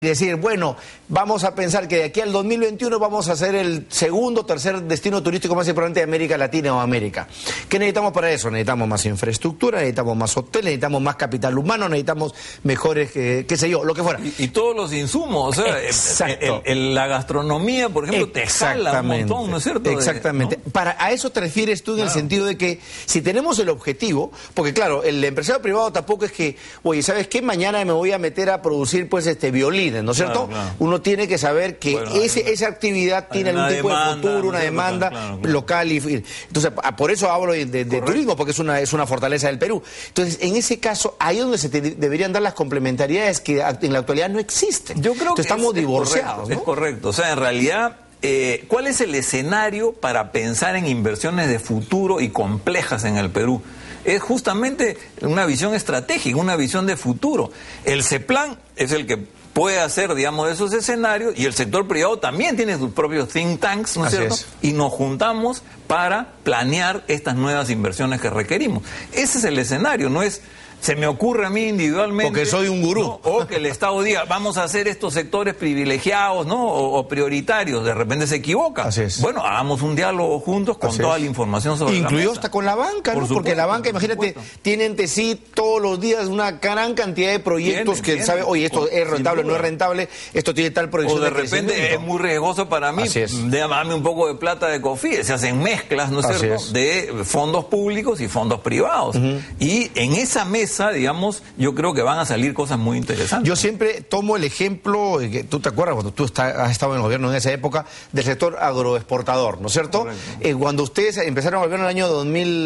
decir, bueno, vamos a pensar que de aquí al 2021 vamos a ser el segundo o tercer destino turístico más importante de América Latina o América. ¿Qué necesitamos para eso? Necesitamos más infraestructura, necesitamos más hoteles, necesitamos más capital humano, necesitamos mejores, qué sé yo, lo que fuera. Y todos los insumos, o sea, la gastronomía, por ejemplo, te jala un montón, ¿no es cierto? Exactamente. ¿No? A eso te refieres tú en el sentido de que si tenemos el objetivo, porque claro, el empresario privado tampoco es que, oye, ¿sabes qué? Mañana me voy a meter a producir pues violines, ¿no es cierto? Claro. Uno tiene que saber que esa actividad tiene algún tipo de futuro, una demanda local y entonces por eso hablo de turismo, porque es una fortaleza del Perú. Entonces, en ese caso, ahí es donde se deberían dar las complementariedades que en la actualidad no existen. Yo creo que estamos divorciados, correcto, ¿no? Es correcto. O sea, en realidad, ¿cuál es el escenario para pensar en inversiones de futuro y complejas en el Perú? Es justamente una visión estratégica, una visión de futuro. El CEPLAN es el que puede hacer, digamos, esos escenarios, y el sector privado también tiene sus propios think tanks, ¿no es cierto? Y nos juntamos para planear estas nuevas inversiones que requerimos. Ese es el escenario, no es... Se me ocurre a mí individualmente... Porque soy un gurú. ¿no? O que el Estado diga, vamos a hacer estos sectores privilegiados, ¿no? O prioritarios. De repente se equivoca. Así es. Bueno, hagamos un diálogo juntos con toda la información sobre incluido la mesa. hasta con la banca, ¿no? Porque la banca, imagínate, tiene entre sí todos los días una gran cantidad de proyectos que sabe, oye, esto es rentable, no es rentable, esto tiene tal proyección. O de repente es muy riesgoso para mí, dame un poco de plata de COFIDE. Se hacen mezclas, ¿no es cierto?, de fondos públicos y fondos privados. Y en esa mesa, digamos, yo creo que van a salir cosas muy interesantes. Yo siempre tomo el ejemplo, que tú te acuerdas cuando tú has estado en el gobierno en esa época, del sector agroexportador, ¿no es cierto? Cuando ustedes empezaron el gobierno en el año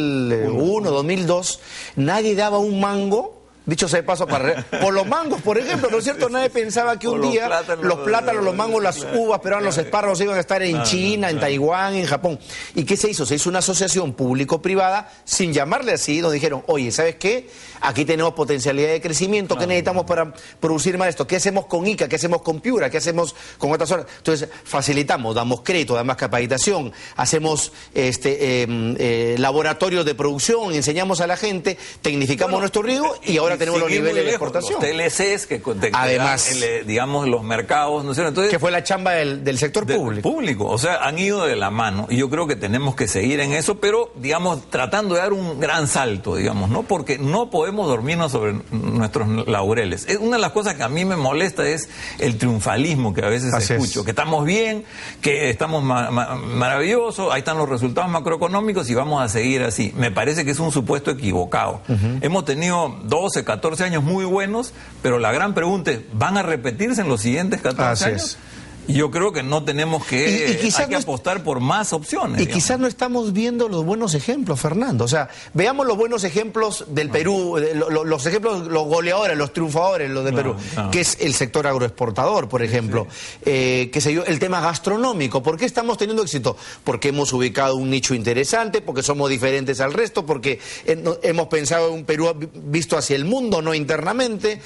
2001, 2002, nadie daba un mango. Dicho sea de paso, por los mangos, por ejemplo, ¿no es cierto? Nadie pensaba que un día los plátanos, los mangos, las uvas, pero los espárragos iban a estar en China, en Taiwán, en Japón. ¿Y qué se hizo? Se hizo una asociación público-privada, sin llamarle así, nos dijeron, oye, ¿sabes qué? Aquí tenemos potencialidad de crecimiento, ¿qué necesitamos para producir más esto? ¿Qué hacemos con ICA? ¿Qué hacemos con Piura? ¿Qué hacemos con otras zonas? Entonces, facilitamos, damos crédito, damos capacitación, hacemos laboratorios de producción, enseñamos a la gente, tecnificamos nuestro riego y ahora tenemos los niveles de exportación. Los TLCs que además, digamos, los mercados, ¿no es cierto? Entonces, que fue la chamba del sector público. O sea, han ido de la mano y yo creo que tenemos que seguir en eso, pero, digamos, tratando de dar un gran salto, digamos, ¿no? Porque no podemos dormirnos sobre nuestros laureles. Una de las cosas que a mí me molesta es el triunfalismo que a veces escucho, que estamos bien, que estamos maravillosos, ahí están los resultados macroeconómicos y vamos a seguir así. Me parece que es un supuesto equivocado. Hemos tenido 12, 14 años muy buenos, pero la gran pregunta es, ¿van a repetirse en los siguientes 14 años? Yo creo que no tenemos que, hay que apostar por más opciones. Y quizás no estamos viendo los buenos ejemplos, Fernando. O sea, veamos los buenos ejemplos del Perú, los ejemplos, los goleadores, los triunfadores, los del Perú, que es el sector agroexportador, por ejemplo. Qué sé yo, el tema gastronómico. ¿Por qué estamos teniendo éxito? Porque hemos ubicado un nicho interesante, porque somos diferentes al resto, porque hemos pensado en un Perú visto hacia el mundo, no internamente.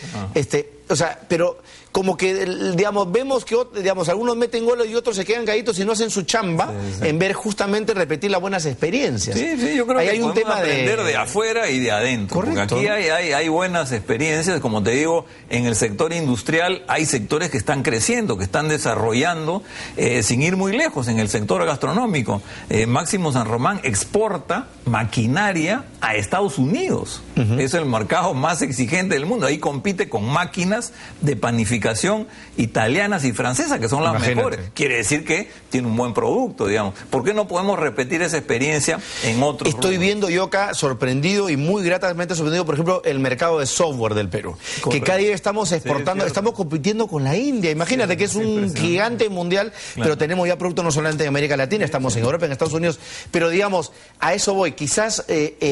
O sea, pero como que, digamos, vemos que, digamos, algunos meten goles y otros se quedan calladitos y no hacen su chamba en ver justamente repetir las buenas experiencias. Sí, yo creo que hay un tema aprender de afuera y de adentro. Correcto. Porque aquí hay buenas experiencias, como te digo, en el sector industrial hay sectores que están creciendo, que están desarrollando, sin ir muy lejos, en el sector gastronómico. Máximo San Román exporta maquinaria a Estados Unidos. Es el mercado más exigente del mundo. Ahí compite con máquinas de panificación italianas y francesas, que son las mejores. Quiere decir que tiene un buen producto, digamos. ¿Por qué no podemos repetir esa experiencia en otros Estoy viendo yo acá sorprendido y muy gratamente sorprendido, por ejemplo, el mercado de software del Perú. Correcto. Que cada día estamos exportando, estamos compitiendo con la India. Imagínate que es un gigante mundial, pero tenemos ya productos no solamente en América Latina, estamos en Europa, en Estados Unidos. Pero digamos, a eso voy. Quizás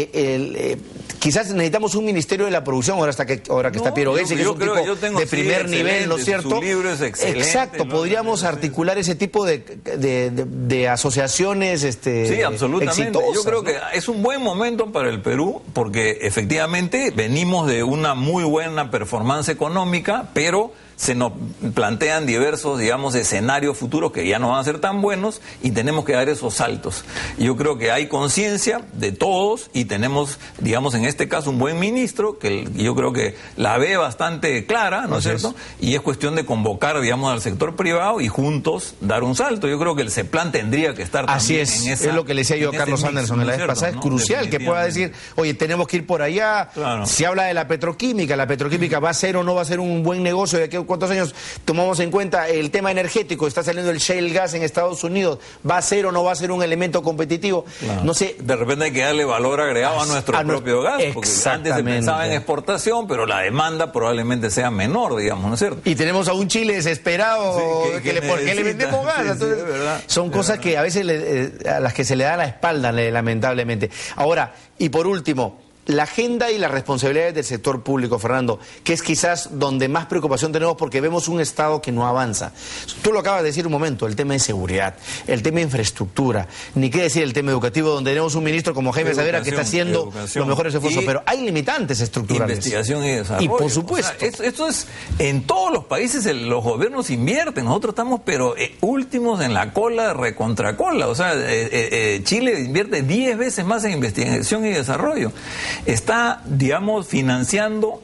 necesitamos un ministerio de la producción, ahora que está Piero Gessi, que es un tipo de primer nivel, ¿no es cierto? Su libro es excelente. Exacto, podríamos articular ese tipo de asociaciones sí, absolutamente. exitosas. Yo creo que es un buen momento para el Perú, porque efectivamente venimos de una muy buena performance económica, pero se nos plantean diversos, digamos, escenarios futuros que ya no van a ser tan buenos y tenemos que dar esos saltos. Yo creo que hay conciencia de todos y tenemos, digamos, en este caso un buen ministro que yo creo que la ve bastante clara, ¿no es cierto? Y es cuestión de convocar, digamos, al sector privado y juntos dar un salto. Yo creo que el CEPLAN tendría que estar también en esa... Es lo que le decía yo a Carlos Anderson en la vez pasada. Es crucial que pueda decir, oye, tenemos que ir por allá. Claro. Se habla de la petroquímica va a ser o no va a ser un buen negocio. ¿De aquí cuántos años tomamos en cuenta el tema energético? Está saliendo el shale gas en Estados Unidos. ¿Va a ser o no va a ser un elemento competitivo? Claro. No sé. De repente hay que darle valor agregado a nuestro propio gas. Porque antes se pensaba en exportación, pero la demanda probablemente sea menor, digamos, ¿no es cierto? Y tenemos a un Chile desesperado ¿por qué le vendemos gas? Entonces, son cosas que a veces a las que se le da la espalda, lamentablemente. Ahora, y por último, la agenda y las responsabilidades del sector público, Fernando, que es quizás donde más preocupación tenemos porque vemos un Estado que no avanza. Tú lo acabas de decir un momento, el tema de seguridad, el tema de infraestructura, ni qué decir el tema educativo, donde tenemos un ministro como Jaime Savera que está haciendo los mejores esfuerzos, pero hay limitantes estructurales. Investigación y desarrollo. Y por supuesto. O sea, esto es, en todos los países los gobiernos invierten, nosotros estamos pero últimos en la cola, recontracola. O sea, Chile invierte 10 veces más en investigación y desarrollo. Está, digamos, financiando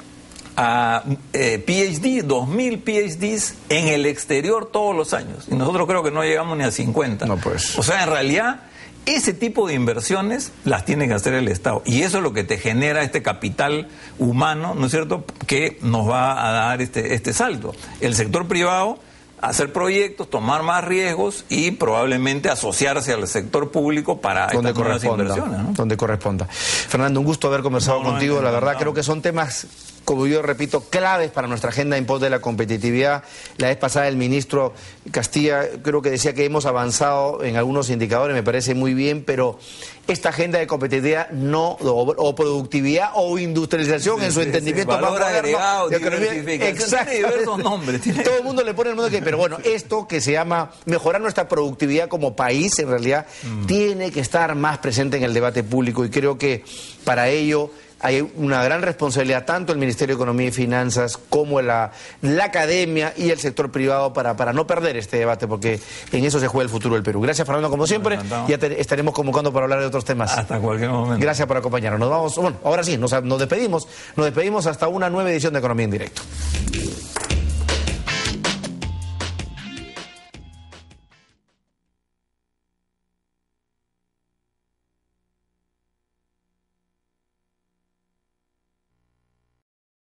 a PhD, 2.000 PhDs en el exterior todos los años. Y nosotros creo que no llegamos ni a 50. No, pues. O sea, en realidad, ese tipo de inversiones las tiene que hacer el Estado. Y eso es lo que te genera este capital humano, ¿no es cierto?, que nos va a dar este salto. El sector privado, hacer proyectos, tomar más riesgos y probablemente asociarse al sector público para estas nuevas inversiones, ¿no? Donde corresponda. Fernando, un gusto haber conversado contigo. La verdad creo que son temas, como yo repito, claves para nuestra agenda en pos de la competitividad. La vez pasada el ministro Castilla creo que decía que hemos avanzado en algunos indicadores, me parece muy bien, pero esta agenda de competitividad o productividad o industrialización en su entendimiento valor más agregado, exacto, tiene diversos nombres. Todo el mundo le pone el mundo que, pero bueno, esto que se llama mejorar nuestra productividad como país, en realidad, tiene que estar más presente en el debate público y creo que para ello hay una gran responsabilidad tanto el Ministerio de Economía y Finanzas como la academia y el sector privado para no perder este debate, porque en eso se juega el futuro del Perú. Gracias, Fernando, como siempre. Ya estaremos convocando para hablar de otros temas. Hasta cualquier momento. Gracias por acompañarnos. Nos vamos, bueno, ahora sí, nos despedimos hasta una nueva edición de Economía en Directo.